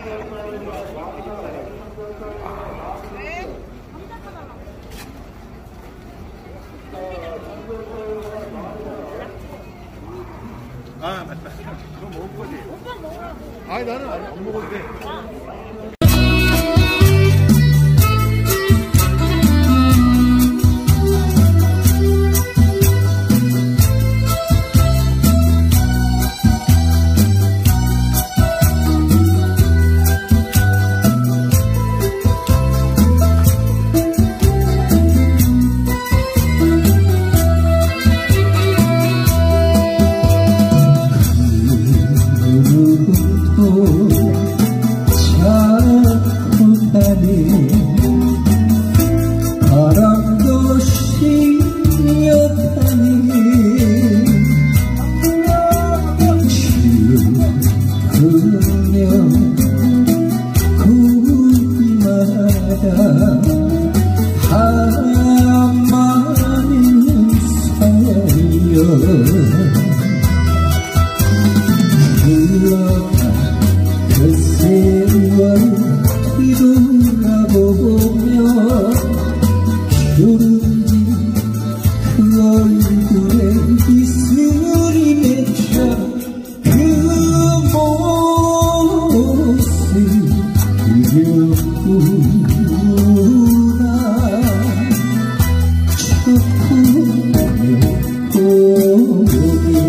아 맞다. 그거 먹을 거지. 오빠 먹어. 아니 나는 아직 안 먹어도 돼. 바람도 시렸다니 지우면 구비마다 한마음이 쌓여 흘러가 그 세월 뒤돌아보며 주름진 그 얼굴에 이슬이 맺혀 그 모습 그렸구나 촛불에 고개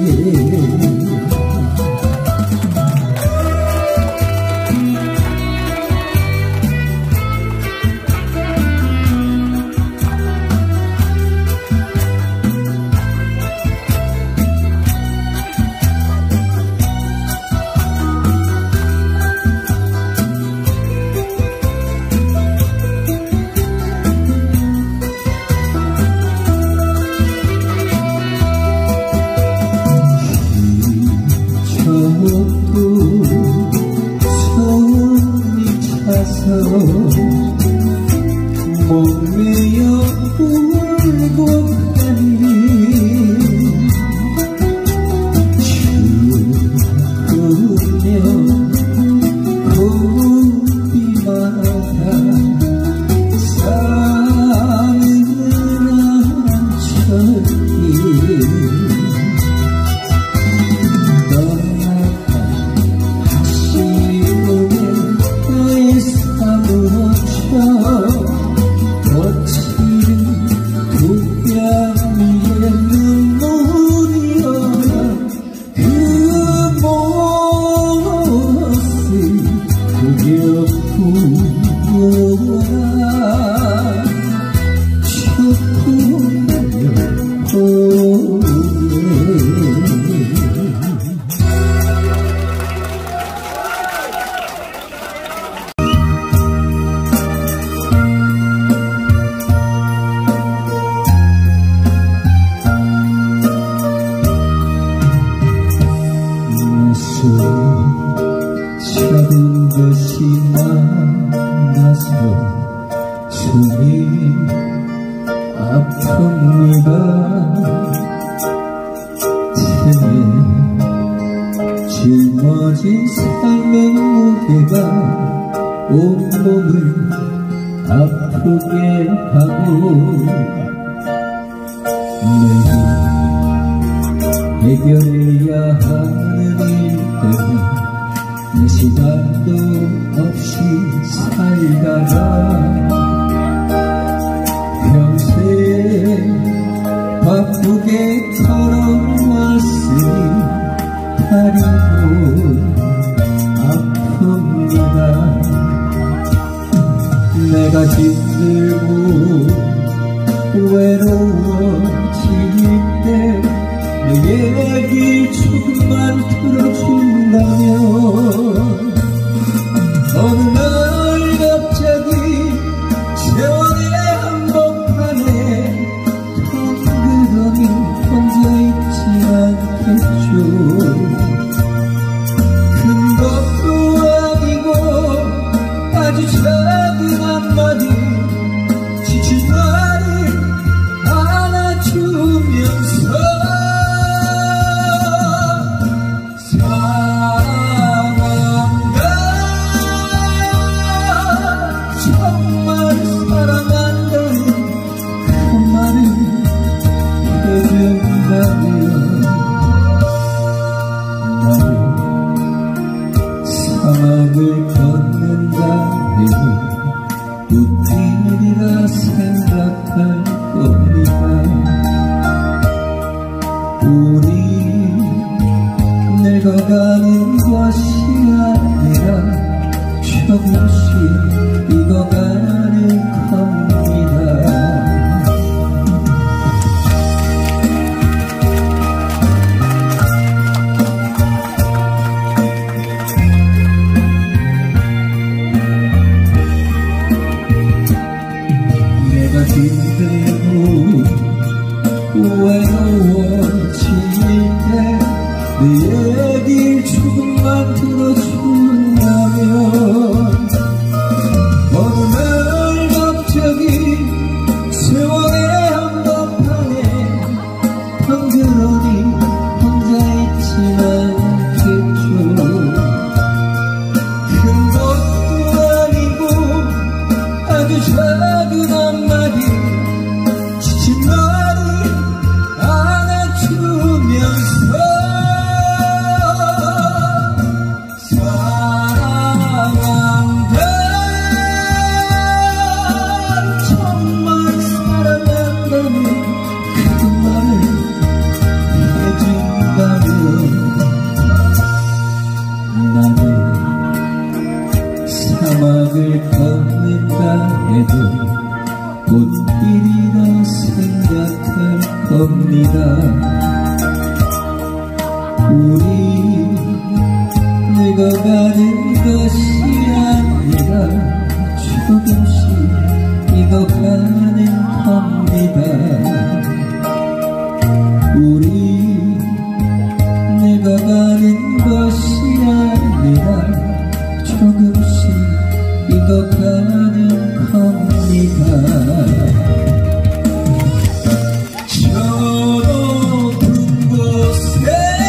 손이 차서 목매여 울고 가니 죽으며 고비마다 싸늘한 철길 작은 것이 많아서 숨이 아픕니다. 틈에 짊어진 삶의 무게가 온몸을 아프게 하고 매일 해결해야 하는 일들은 내 시간도 없이 살다가 평생 바쁘게 걸어왔으니 다리도 아픕니다. 내가 힘들고 외로워질 때 내 얘기 조금만 들어준다면 어느 날 갑자기 세월의 한복판에 덩그러니 혼자 있지 않겠죠. 큰 것도 아니고 아주 작은 한마디 지친 나를 안아주면서 사랑합니다. 사막을 걷는다 해도 웃길이라 생각할 겁니다. 우리 늙어가는 것이 아니라 조금씩 익어가는 겁니다. 내가 힘들고 외로워질 때 내 얘길 조금만 들어준다면 어느 날 갑자기 세월의 한복판에 덩그러니 혼자 있지만 않겠죠. 큰 것도 아니고 아주 작은 한마디 지친 말이 안아주면서 사랑한다, 정말 사랑한다는 그 말을 해준다면 나는 사막을 걷는다 해도 꽃길이라 생각할 겁니다. 우리 늙어가는 것이 아니라 조금씩 익어가는 겁니다. 우리 늙어가는 것이 아니라 조금씩 익어가는 겁니다. 저 높은 곳에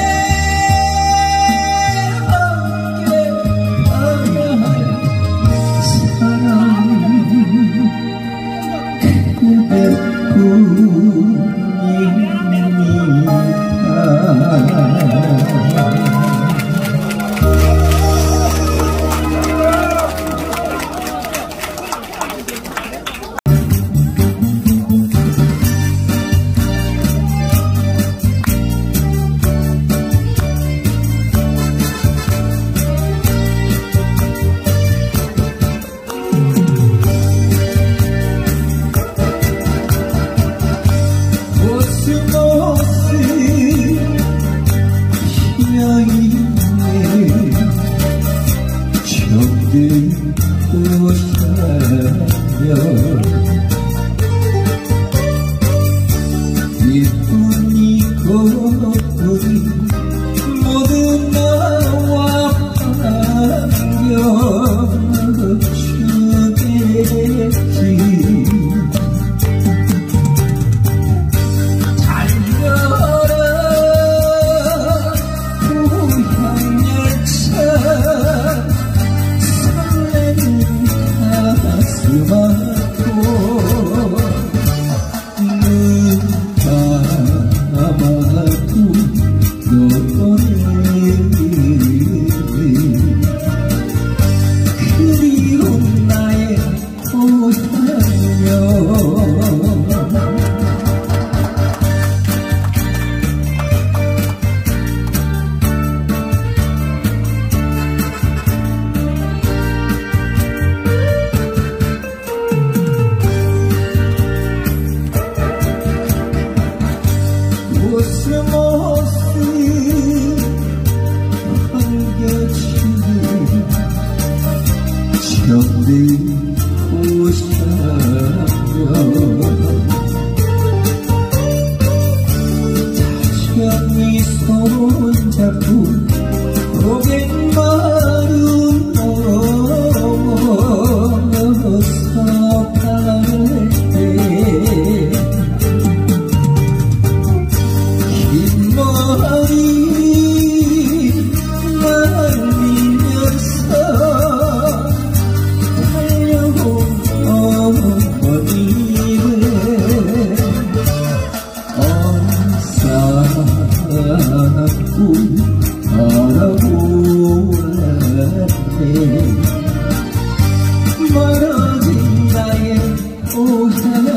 함께 가야 할 사랑 그대뿐입니다. 이뿐이 고뿐이 모든 나와 반겨주겠지. 달려라 고향열차 설레는 가슴 안고 그리운 나의 고향여 정든 고향여 다시 손잡고 고갯 마루 넘어서 갈 때 긴 머리 말리면서 달려 멀어진 나의 오향연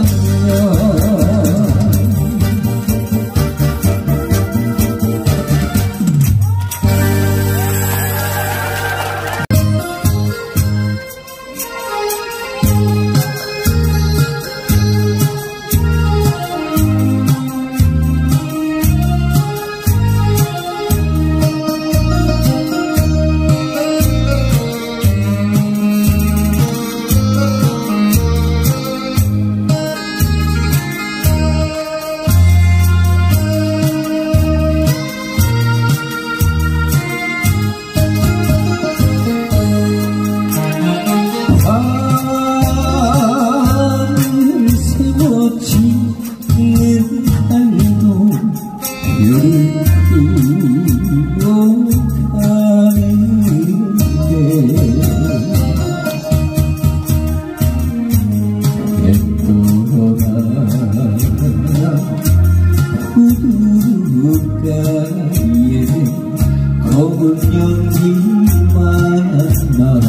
검은 연기만 남아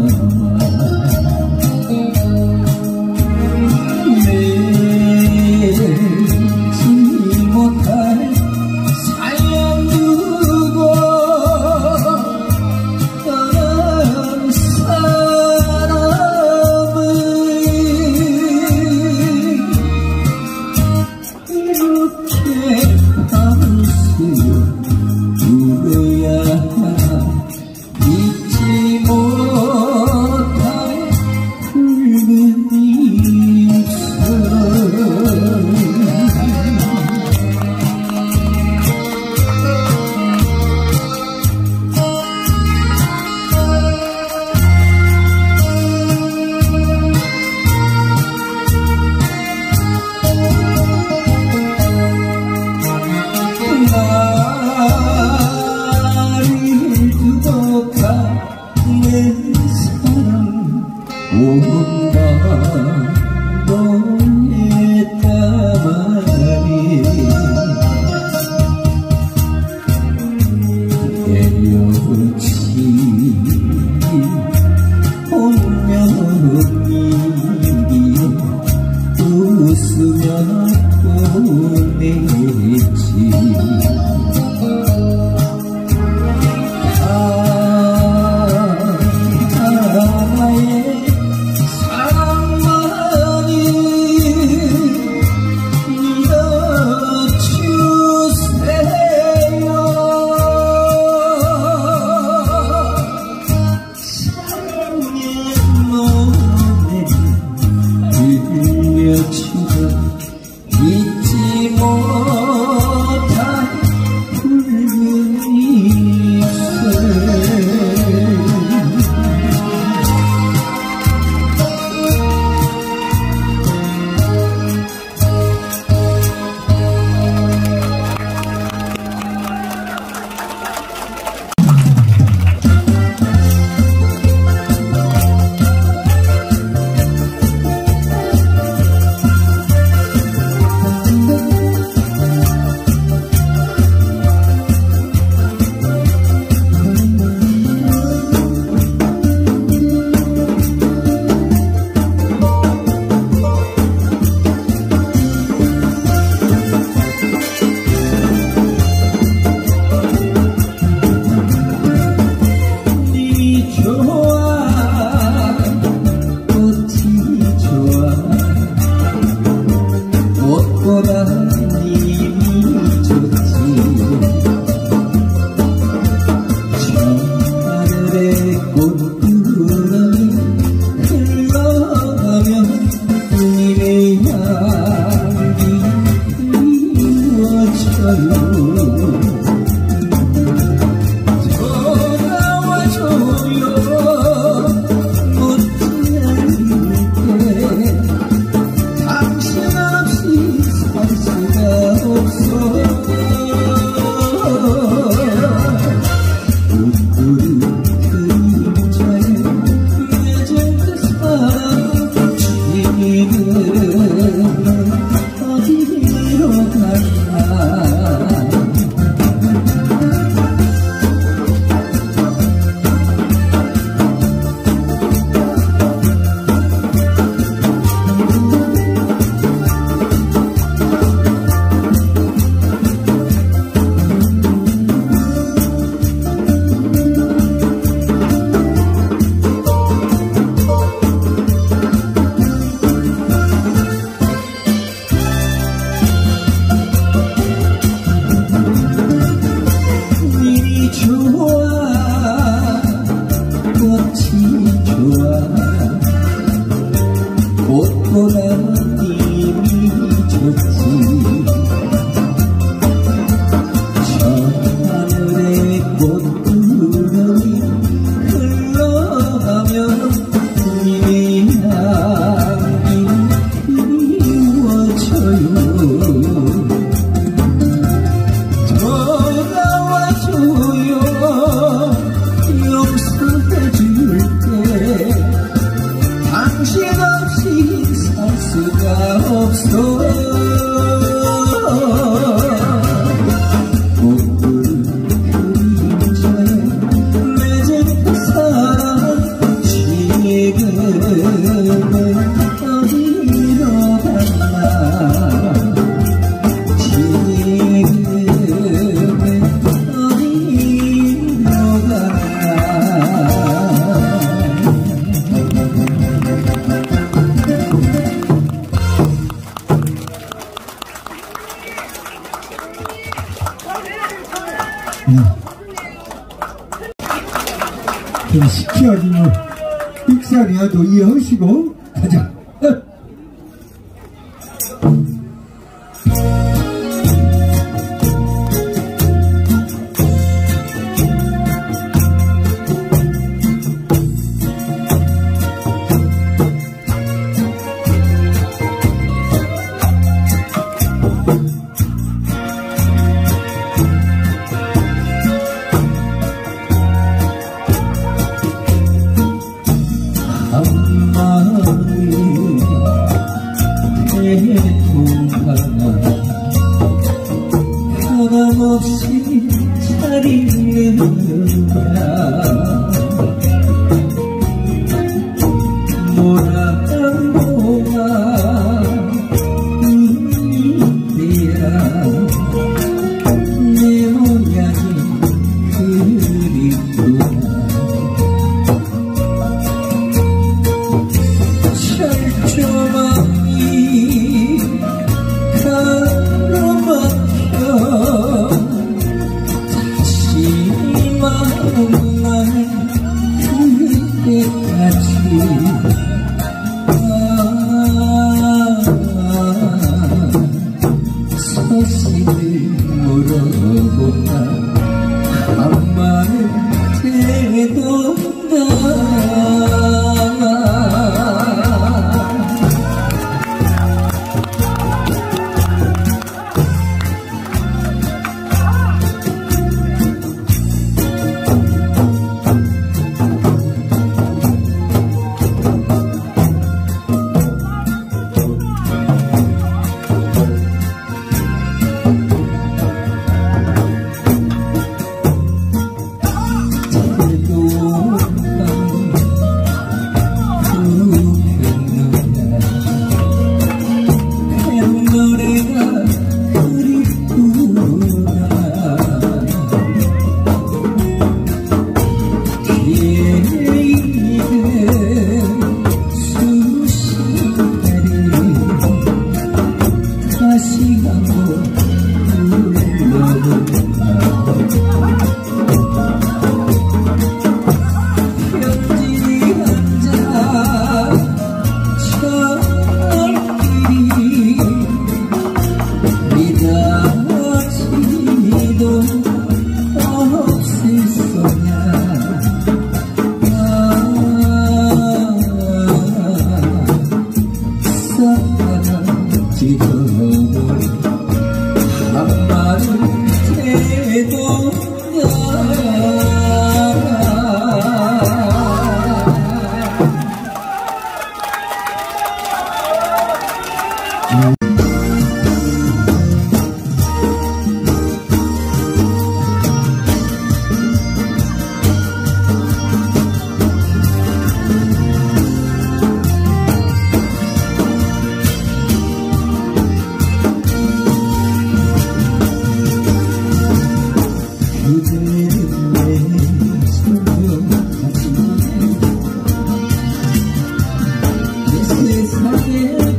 내지 못할 사연 두고 떠난 사람을 이렇게 밤새워 울어야 잊지 못할 붉은 입술 웃으며 보내지 하나의 사랑만이 믿어주세요. 사랑의 노래를 들려주고 잊지 못 좋아 꽃보다 이미 좋지 저하늘의 꽃구름이 흘러가면 님의 향기 그리워져요 돌아와줘요 용서해줄게 당신 없이 살 수가 없어 꽃구름 그림자에 맺은 사랑 지금은 어디로 갔나 지금은 어디로 갔나 시켜야지 뭐 익살이라도 이해하시고 가자. 변함없이 차리는 모락모가 이때야 내 모양이 그립구나 철조망이 가로막혀 다시 만날 그때까지 소식을 물어본다 한마디 되던가 세상에